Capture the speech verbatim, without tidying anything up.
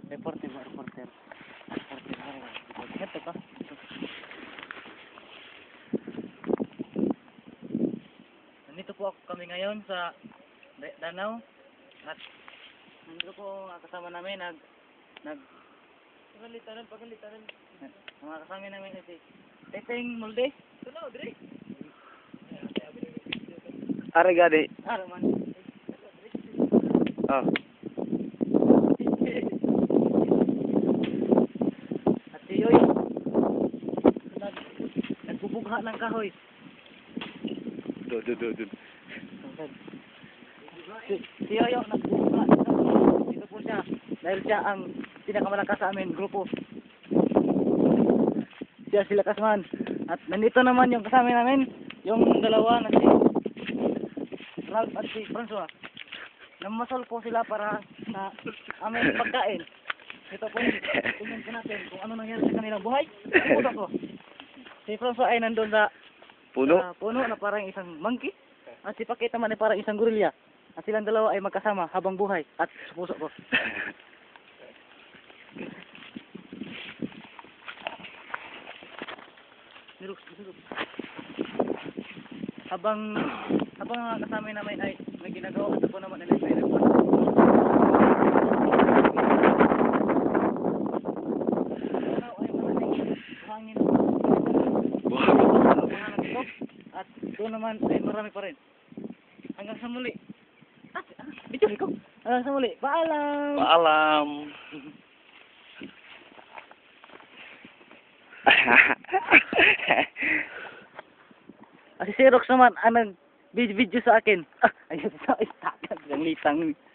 Reporter ba, reporter. Reporter ba, reporter. Ito ka. Ito. Nandito po ako kami ngayon sa Da- Danau. At nandito po ang kasama namin nag nag pagalitan, pagalitan. Mga kasama namin ay si Teteng Mulde. Tulo, Dre. Are gadi. Ah, man. Oh. At si Yoy. Nag nagbubugha ng kahoy. Do do do do. Si, si Yoyo nagbubugha. Dito po siya. Dahil siya ang pinakamalakas sa amin grupo. Siya si Lakas Man. At nandito naman yung kasama namin, yung dalawa na si Ralph at si Francois. Namasal po sila para sa aming pagkain. Ito po, tingnan po natin kung ano nangyari sa kanilang buhay. Puno ko. Si Francois ay nandun sa Puno. sa puno na parang isang monkey. At si Pakita man ay parang isang gorilya. At silang dalawa ay magkasama habang buhay. At sa puso ko. Niruk, niruk. Habang habang ang kasama namin ay may ginagawa at ako naman ay may nagpas. Ano ay maraming hangin. Wow. At doon naman ay marami pa rin. Hanggang sa muli. Ah, dito ko. Hanggang sa muli. Paalam. Paalam. Ah, si Xerox naman ang nag-video sa akin. Ah, ayun sa istakan. Ang litang.